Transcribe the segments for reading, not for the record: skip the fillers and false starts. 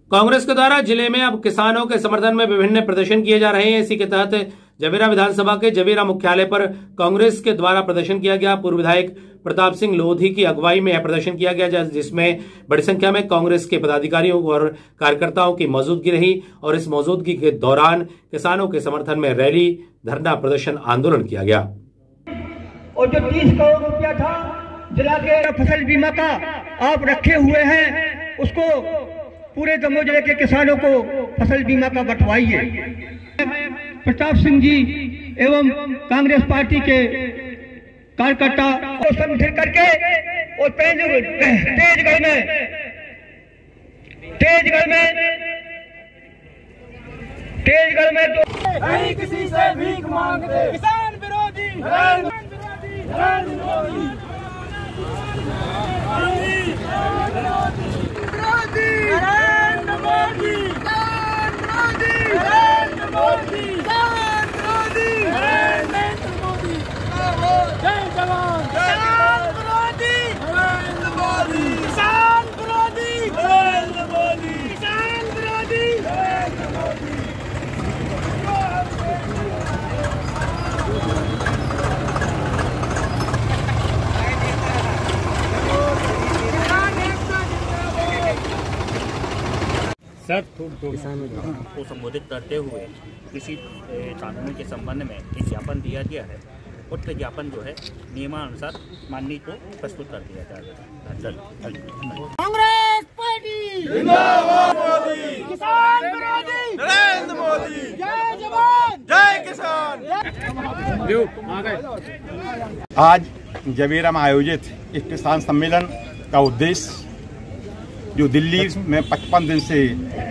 कांग्रेस के द्वारा जिले में अब किसानों के समर्थन में विभिन्न प्रदर्शन किए जा रहे हैं। इसी के तहत जवेरा विधानसभा के जवेरा मुख्यालय पर कांग्रेस के द्वारा प्रदर्शन किया गया। पूर्व विधायक प्रताप सिंह लोधी की अगुवाई में यह प्रदर्शन किया गया, जिसमें बड़ी संख्या में कांग्रेस के पदाधिकारियों और कार्यकर्ताओं की मौजूदगी रही और इस मौजूदगी के दौरान किसानों के समर्थन में रैली, धरना, प्रदर्शन, आंदोलन किया गया। और जो 30 करोड़ रुपया था जिला के फसल बीमा का आप रखे हुए हैं, उसको पूरे दमोह जिले के किसानों को फसल बीमा का बंटवाइए। प्रताप सिंह जी एवं कांग्रेस पार्टी के कार्यकर्ता को संगठन करके और तेजगढ़ में तो नहीं किसी से भीख मांगते, किसान विरोधी नरेंद्र मोदी। किसानों को संबोधित करते हुए कृषि कानून के संबंध में एक ज्ञापन दिया गया है। उक्त ज्ञापन जो है नियमानुसार माननीय को प्रस्तुत कर दिया जाएगा। कांग्रेस पार्टी जिंदाबाद, मोदी किसान विरोधी नरेंद्र मोदी, जय जवान जय किसान। आज जवेरा में आयोजित इस किसान सम्मेलन का उद्देश्य जो दिल्ली में 55 दिन से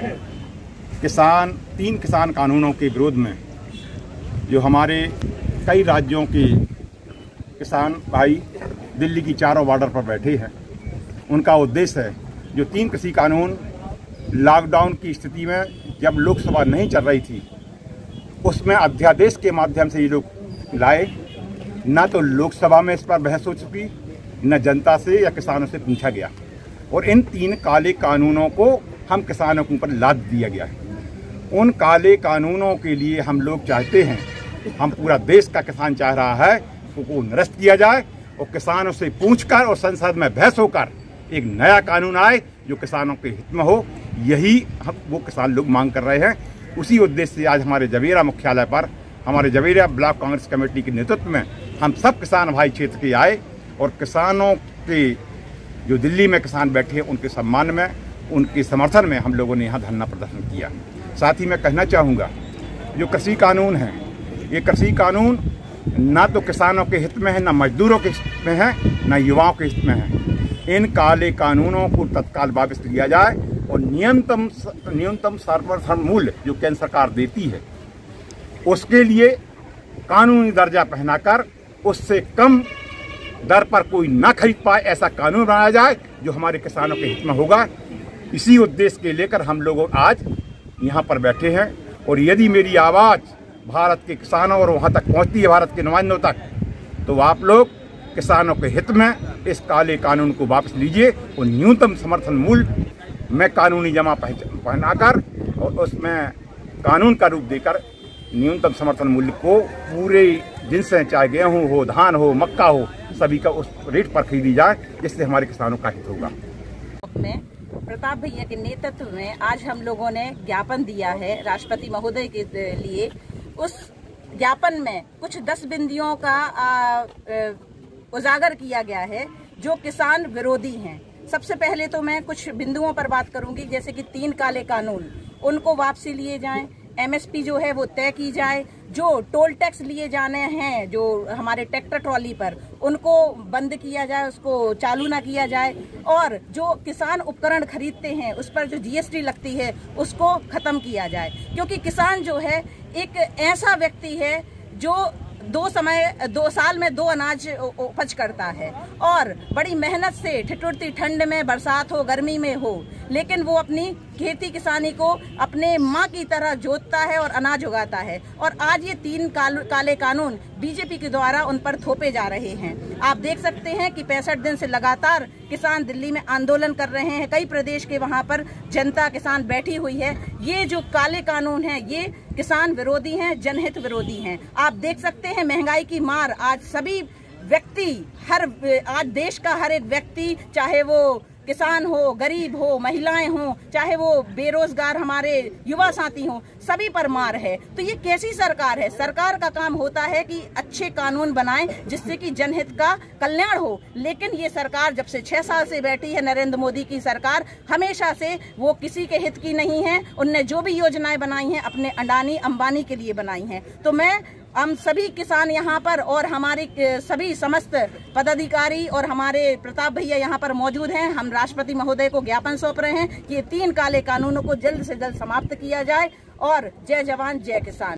तीन किसान कानूनों के विरोध में जो हमारे कई राज्यों के किसान भाई दिल्ली की चारों बॉर्डर पर बैठे हैं, उनका उद्देश्य है जो 3 कृषि कानून लॉकडाउन की स्थिति में जब लोकसभा नहीं चल रही थी उसमें अध्यादेश के माध्यम से ये लोग लाए। ना तो लोकसभा में इस पर बहस हो चुकी, न जनता से या किसानों से पूछा गया और इन 3 काले कानूनों को हम किसानों के ऊपर लाद दिया गया है। उन काले कानूनों के लिए हम लोग चाहते हैं, हम पूरा देश का किसान चाह रहा है उनको निरस्त किया जाए और किसानों से पूछकर और संसद में बहस होकर एक नया कानून आए जो किसानों के हित में हो। यही हम वो किसान लोग मांग कर रहे हैं। उसी उद्देश्य से आज हमारे जवेरा मुख्यालय पर हमारे जवेरा ब्लॉक कांग्रेस कमेटी के नेतृत्व में हम सब किसान भाई क्षेत्र के आए और किसानों के जो दिल्ली में किसान बैठे हैं उनके सम्मान में, उनके समर्थन में हम लोगों ने यहाँ धरना प्रदर्शन किया। साथ ही मैं कहना चाहूँगा जो कृषि कानून है, ये कृषि कानून ना तो किसानों के हित में है, ना मजदूरों के हित में है, ना युवाओं के हित में है। इन काले कानूनों को तत्काल वापस लिया जाए और न्यूनतम समर्थन मूल्य जो केंद्र सरकार देती है उसके लिए कानूनी दर्जा पहनाकर उससे कम दर पर कोई ना खरीद पाए ऐसा कानून बनाया जाए जो हमारे किसानों के हित में होगा। इसी उद्देश्य के लेकर हम लोग आज यहाँ पर बैठे हैं और यदि मेरी आवाज़ भारत के किसानों और वहाँ तक पहुँचती है, भारत के नुमाइंदों तक, तो आप लोग किसानों के हित में इस काले कानून को वापस लीजिए और न्यूनतम समर्थन मूल्य में कानूनी जमा पहनाकर और उसमें कानून का रूप देकर न्यूनतम समर्थन मूल्य को पूरे जिनसे चाहे गेहूँ हो, धान हो, मक्का हो, सभी का उस रेट पर खरीदी जाए जिससे हमारे किसानों का हित होगा। प्रताप भैया के नेतृत्व में आज हम लोगों ने ज्ञापन दिया है राष्ट्रपति महोदय के लिए। उस ज्ञापन में कुछ 10 बिंदुओं का उजागर किया गया है जो किसान विरोधी हैं। सबसे पहले तो मैं कुछ बिंदुओं पर बात करूंगी, जैसे कि 3 काले कानून, उनको वापसी लिए जाएं, एमएसपी जो है वो तय की जाए, जो टोल टैक्स लिए जाने हैं जो हमारे ट्रैक्टर ट्रॉली पर उनको बंद किया जाए, उसको चालू ना किया जाए, और जो किसान उपकरण खरीदते हैं उस पर जो जीएसटी लगती है उसको खत्म किया जाए। क्योंकि किसान जो है एक ऐसा व्यक्ति है जो 2 साल में 2 अनाज उपज करता है और बड़ी मेहनत से ठिठुरती ठंड में, बरसात हो, गर्मी में हो, लेकिन वो अपनी खेती किसानी को अपने माँ की तरह जोतता है और अनाज उगाता है। और आज ये 3 काले कानून बीजेपी के द्वारा उन पर थोपे जा रहे हैं। आप देख सकते हैं कि 65 दिन से लगातार किसान दिल्ली में आंदोलन कर रहे हैं। कई प्रदेश के वहां पर जनता किसान बैठी हुई है। ये जो काले कानून हैं ये किसान विरोधी हैं, जनहित विरोधी हैं। आप देख सकते हैं महंगाई की मार आज सभी व्यक्ति, आज देश का हर एक व्यक्ति, चाहे वो किसान हो, गरीब हो, महिलाएं हो, चाहे वो बेरोजगार हमारे युवा साथी हो, सभी पर मार है। तो ये कैसी सरकार है? सरकार का काम होता है कि अच्छे कानून बनाएं जिससे कि जनहित का कल्याण हो। लेकिन ये सरकार जब से 6 साल से बैठी है, नरेंद्र मोदी की सरकार, हमेशा से वो किसी के हित की नहीं है। उनने जो भी योजनाएं बनाई हैं अपने अडानी अंबानी के लिए बनाई हैं। तो हम सभी किसान यहाँ पर और हमारे सभी समस्त पदाधिकारी और हमारे प्रताप भैया यहाँ पर मौजूद हैं। हम राष्ट्रपति महोदय को ज्ञापन सौंप रहे हैं कि ये 3 काले कानूनों को जल्द से जल्द समाप्त किया जाए। और जय जवान जय किसान।